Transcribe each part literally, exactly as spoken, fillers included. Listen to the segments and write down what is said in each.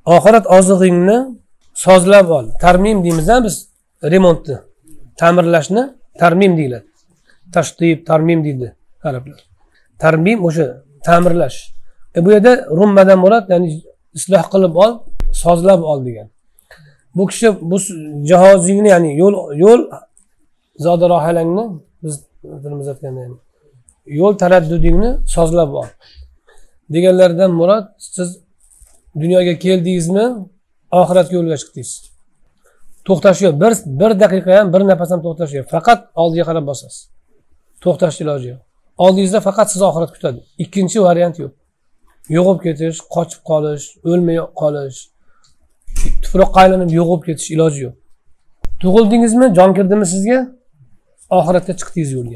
oxirat ozig'ingni sozlab ol. Tarmim deymiz biz, remontni, ta'mirlashni tarmim deyiladi. Tashdib, tarmim deydi arablar. Tarmim o'sha ta'mirlash. E bu yerda rummadan murod, ya'ni isloh qilib ol, sozlab ol degan. Bu kishi bu jihozingni, ya'ni yo'l yo'l zoda rohalangni biz tilimiz aytganda yani yo'l taraddudingni sozlab ol deganlardan murod, siz dunyoga keldingizmi, oxiratga yo'lga chiqdingiz. To'xtash yo'q, bir bir daqiqa ham, bir nafas ham to'xtash yo'q. Faqat oldiga qarab bosasiz. To'xtash iloji yo'q. Oldingizda faqat siz oxirat kutadi. Ikkinchi variant yo'q. Yo'qib ketish, qochib qolish, o'lmay qolish, tuproqqa aylanib yo'qib ketish iloji yo'q. Tug'ildingizmi, jon kirdimi sizga? Oxiratga chiqdingiz yo'lga.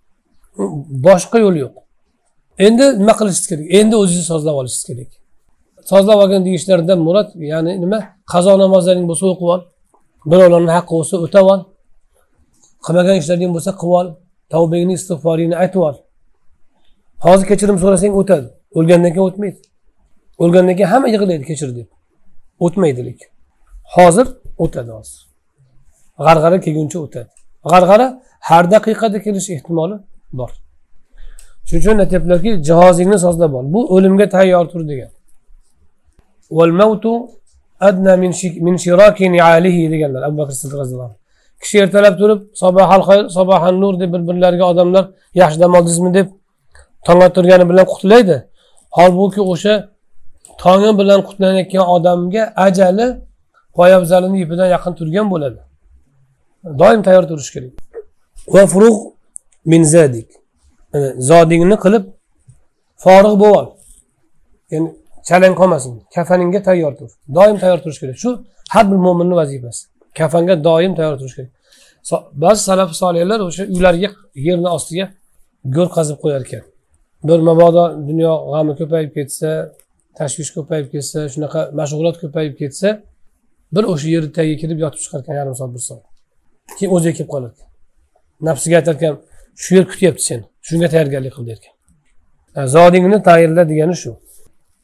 Boshqa yo'l yo'q. Endi nima qilishingiz kerak? Endi o'zingizni sozlab olishingiz kerak. Sozlab olgan deyishlardan murod, ya'ni nima? Qazo namozlaring bo'lsa o'qib ol. Birovlarning haqqi bo'lsa o'tab ol. Qilmagan ishlaring bo'lsa qilib ol. Tavbangni, istig'foringni aytib ol. Hozir kechirim so'rasang o'tadi. O'lgandan keyin o'tmaydi. O'lgandan keyin hamma yig'laydi kechir deb. O'tmaydi lekin. Hozir o'tadi hozir. G'arg'ara kelguncha o'tadi. G'arg'ara har daqiqada kelish ehtimoli bor. Shuning uchun aytiblarki, jihozingni sozlab ol. Bu o'limga tayyor tur degan. Wal mautu adna min min shiraki ni'alihi deganlar Abu Bakr Siddiq roziyallohu anhu. Kishi ertalab turib, sabahal xayr, sabahan nur deb bir-birlariga odamlar yaxshi dam oldingizmi deb tong ottirgani bilan qutlaydi. Holbuki o'sha tongi bilan qutlanayotgan odamga ajali poyabzalini ipidan yaqin turgan bo'ladi. Doim tayyor turish kerak. Va furuq min zadik. Zodingni qilib forig' bo'l. Ya'ni chalang qolmasin. Kafaningga tayyor tur. Doim tayyor turish kerak. Shu har bir mo'minning vazifasi. Kafanga doim tayyor turish kerak. Ba'zi salaf solihlar o'sha uylarga yerni ostiga go'r qazib qo'yar ekan. Bir mabodo dunyo g'ami ko'payib ketsa, tashvish ko'payib ketsa, shunaqa mashg'ulot ko'payib ketsa, bir o'sha yer tagiga kirib yotib chiqar ekan yarim soat, bir soat. Keyin o'ziga kelib qolar ekan. Nafsiga aytar ekan, shu yer kutyapti seni. Shunga tayyorgarlik qil der ekan. Zodingni tayyorla degani shu.